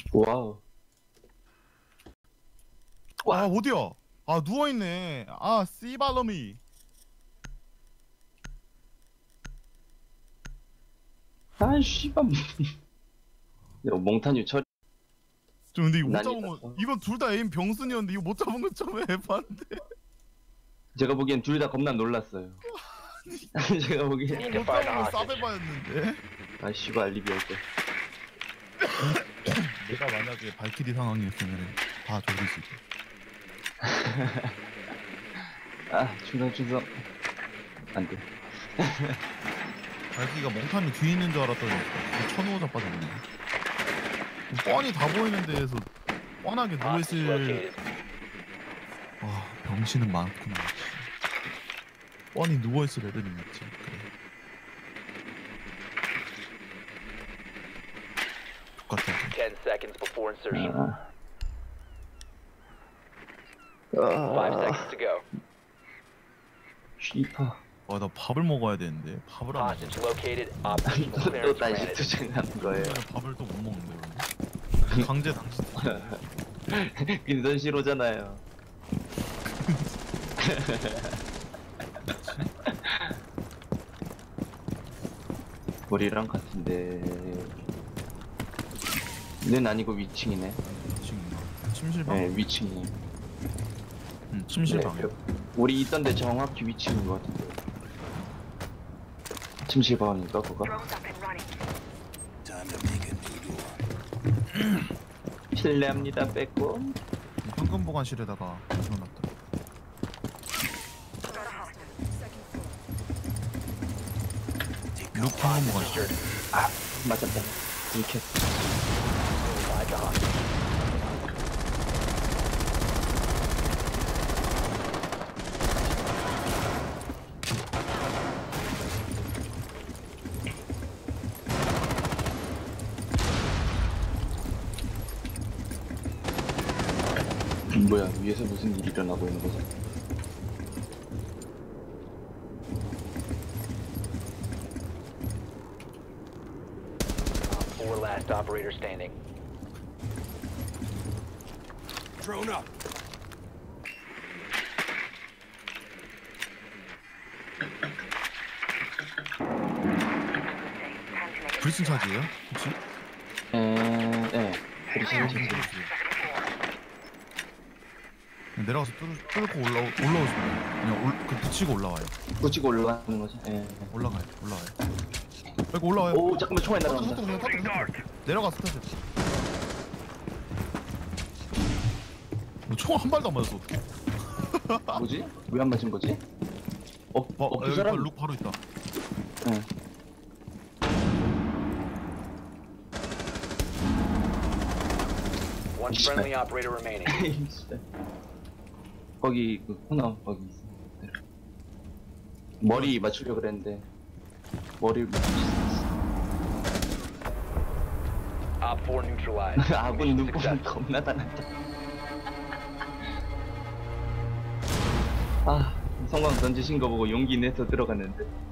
와우. 아 어디야? 아 누워있네. 아 씨발놈이. 아 씨발. 야, 몽타뉴 처리. 저 근데 이거 못 난 잡은 거. 이거- 이건 둘 다 에임 병순이었는데 이거 못 잡은 건 처음에 해봤는데. 제가 보기엔 둘 다 겁나 놀랐어요. 제가 보기엔 못 잡은 건 싸대바였는데. 아 씨발 리뷰할 때. 내가 만약에 발키리 상황이었으면 다 저기지. 아 충성 안 돼. 발키리가 몽타뉴 뒤에 있는 줄 알았더니 천우호 자빠졌네. 뻔히 다 보이는 데에서 뻔하게 누워있을. 와 병신은 많구나. 뻔히 누워있을 애들이 있지. 그래. 똑같아. 10 seconds before insertion. 아. 5 아. seconds to go. 쉬파. 와 나 밥을 먹어야 되는데 밥을 안 먹어. Hostage located. Operational 또 clearance 다시 granted. 투쟁하는 거예요. 그러면 밥을 또 못 먹는데 그러면. 강제 당신. 빈손실오잖아요. 머리랑 같은데. 는 아니고 위층이네. 지금 침실방. 네, 위층이. 침실방. 네, 우리 있던데 정확히 위층인 것 같은데. 침실방이니까 그거. 실례합니다, 뺏고. 황금 보관실에다가 넣어놨다. 룩 황금 보관실. 아, 맞았다. 이렇게. Like a hostage. 뭐야, 위에서 무슨 일이 일어나고 있는 거지? Four last operator standing. Drone up. 브리슨 차지예요? 혹시? 네. 그렇지. 내려가서 뚫고 올라오시면 그냥 그 붙이고 올라와요. 붙이고 올라가는 거지. 예. 올라가요. 빨리 올라와요. 오, 잠깐만, 총알 터뜨려, 날아간다. 터뜨려. 내려가서 터뜨려. 총 한 발도 안 맞았어. 어떡해? 뭐지? 왜 안 맞은 거지? 그 여기 사람. 룩 바로 있다. 응. One friendly operator remaining. 거기 그 코너 거기 있어. 머리 맞추려고 그랬는데 머리를 못 맞췄어. Op 4 neutralized. 아군 Mission 눈뽕 successful. 겁나 달았다. 아, 성광 던지신 거 보고 용기 내서 들어갔는데